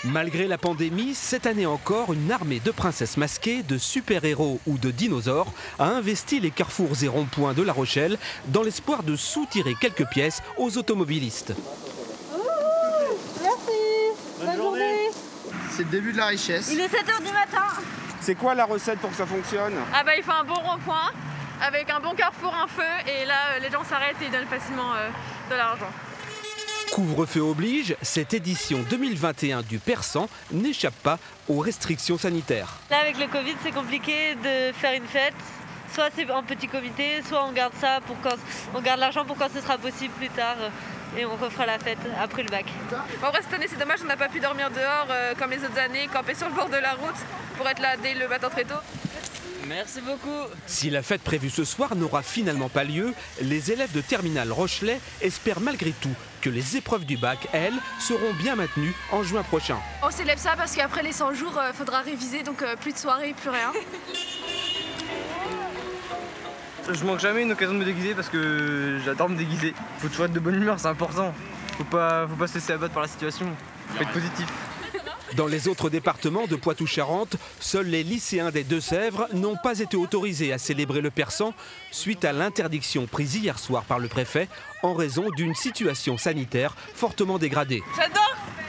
Malgré la pandémie, cette année encore, une armée de princesses masquées, de super-héros ou de dinosaures a investi les carrefours et ronds-points de La Rochelle dans l'espoir de soutirer quelques pièces aux automobilistes. Merci. Bonne journée. C'est le début de la richesse. Il est 7h du matin. C'est quoi la recette pour que ça fonctionne? Ah bah il faut un bon rond-point avec un bon carrefour, un feu, et là les gens s'arrêtent et ils donnent facilement de l'argent. Couvre-feu oblige, cette édition 2021 du Persan n'échappe pas aux restrictions sanitaires. Là avec le Covid c'est compliqué de faire une fête. Soit c'est en petit comité, soit on garde ça pour quand on garde l'argent pour quand ce sera possible plus tard et on refera la fête après le bac. En vrai cette année c'est dommage, on n'a pas pu dormir dehors comme les autres années, camper sur le bord de la route pour être là dès le matin très tôt. Merci beaucoup. Si la fête prévue ce soir n'aura finalement pas lieu, les élèves de terminale Rochelet espèrent malgré tout que les épreuves du bac, elles, seront bien maintenues en juin prochain. On célèbre ça parce qu'après les 100 jours, il faudra réviser, donc plus de soirée, plus rien. Je manque jamais une occasion de me déguiser parce que j'adore me déguiser. Faut toujours être de bonne humeur, c'est important. Faut pas se laisser abattre par la situation. Faut être positif. Dans les autres départements de Poitou-Charentes, seuls les lycéens des Deux-Sèvres n'ont pas été autorisés à célébrer le Persan suite à l'interdiction prise hier soir par le préfet en raison d'une situation sanitaire fortement dégradée. J'adore.